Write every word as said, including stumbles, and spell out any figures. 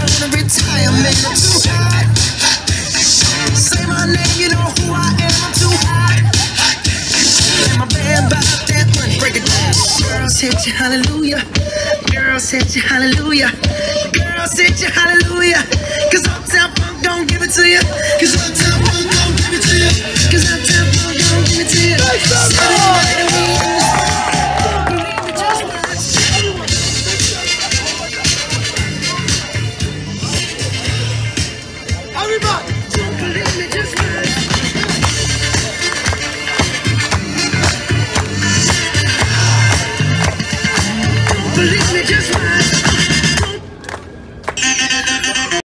wanna retire, man, I'm too hot. Say my name, you know who I am, I'm too hot. And my band about that money, break it down. Girls hit you, hallelujah. Girls hit you, hallelujah. Girls hit you, hallelujah. Cause Uptown Funk don't give it to you. Cause Uptown Funk don't give it to you. Cause Uptown Funk don't give it to you. Everybody, don't believe me, just watch. Don't believe me, just watch.